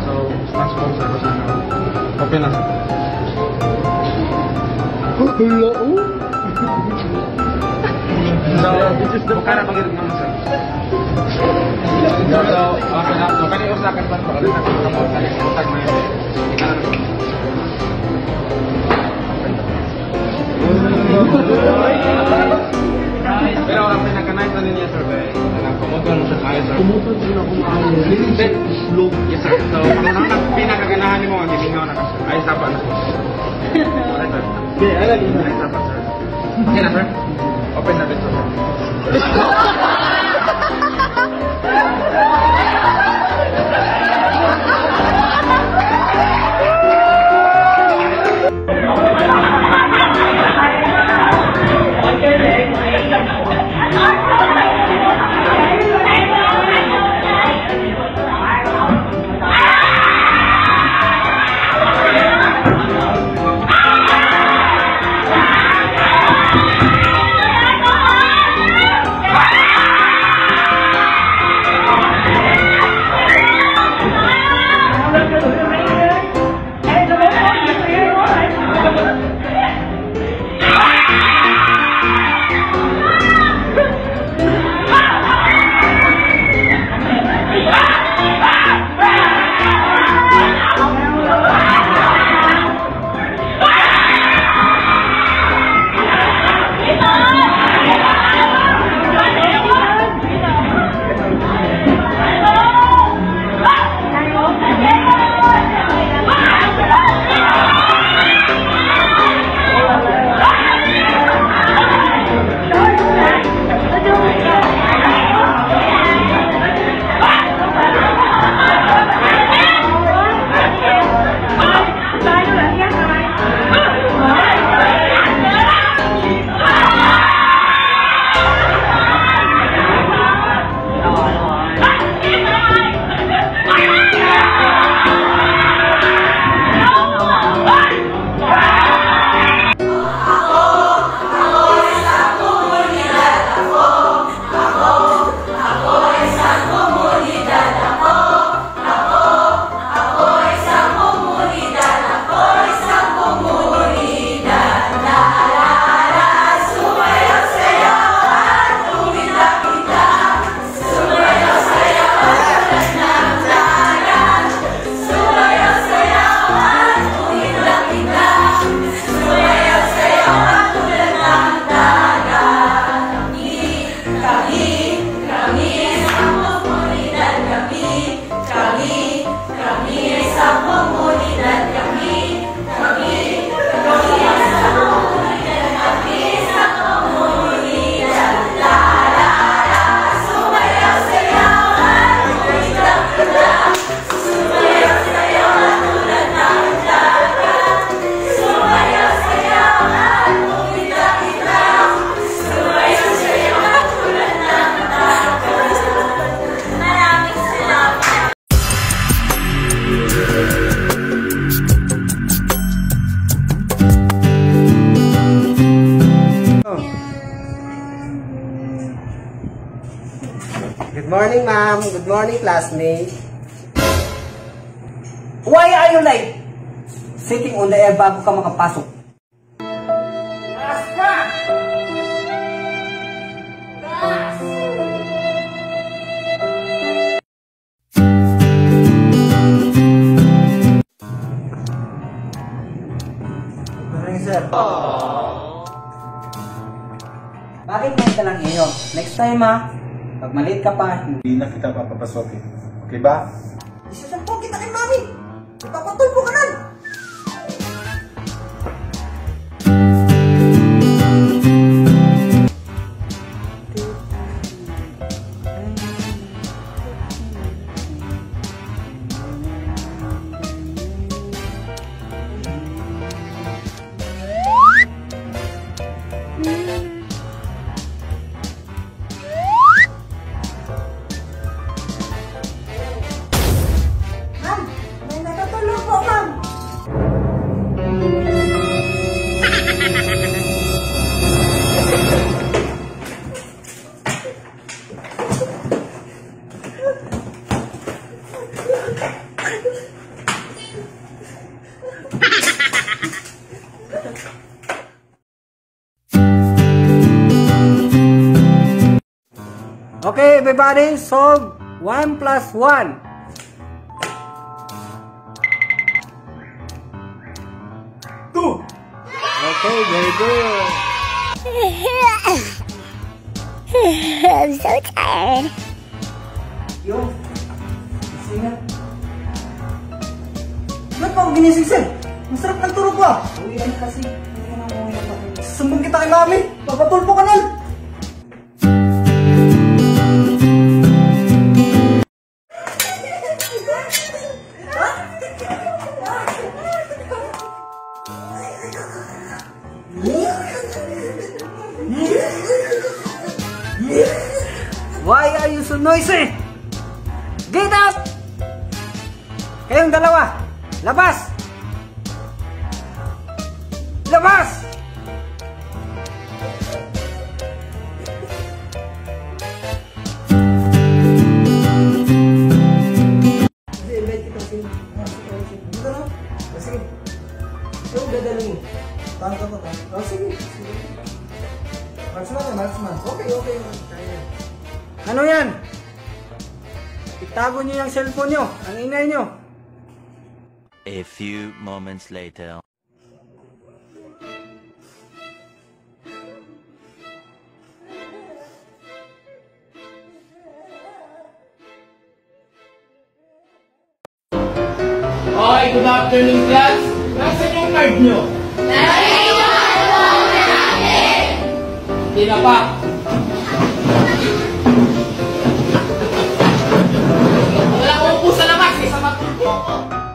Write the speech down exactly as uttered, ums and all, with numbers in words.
So, mas sponsor ko sana. Open na sir. Hello? So, buka na pag-irip naman sir. So, okay na. So, kanina usakan pa ito. Kasi nagkakamot. Kanina usag na yun. Pero orang pinaka-nice na ninyo sir. Nagpumuton mo sa tayo sir. Pumuton sila kung ano. Yes sir. So, kung ano pinakaganahan mo, ang gimingaw na ka sir. Ayos dapat na sir. Alright sir. Okay, alam mo. Ayos dapat sir. Okay na sir. Open na dito sir. Good morning, ma'am. Good morning, classmate. Why are you late? Sitting on the air bago ka makapasok. Basta! Gas! Good morning, sir. Bakit ngayon ka lang iyo? Next time ha, pag maliit ka pa, Hindi na kita papapasokin. Okay ba? isasampung kita kay mami. Ipapatulpo ka nun. Ma'am, may natutulog po, ma'am. Okay, everybody, solve one plus one. Two. Okay, very good. I'm so tired. Yung, singa. Ba't pa ako ginising? Masarap ng turo ko ah. Uwi yan kasi. Sumbong kita kay mami. Papatulpo ka nun. Why are you so noisy? Get up! Kayong dalawa, labas! Labas! Hindi, invite kita kasi. Dito na. Sige. Ito, dadalhin mo. Tangka ko ka. Oh, sige. Marksman na, marksman. Okay, okay. Ano yan? Itago niyo yung cellphone niyo. Ang ingay niyo. A few moments later. Okay, good afternoon class. Nasaan yung card nyo? Naiwan po namin! Hindi na pa. Wala ko po sa labas eh, sa matulpo ko.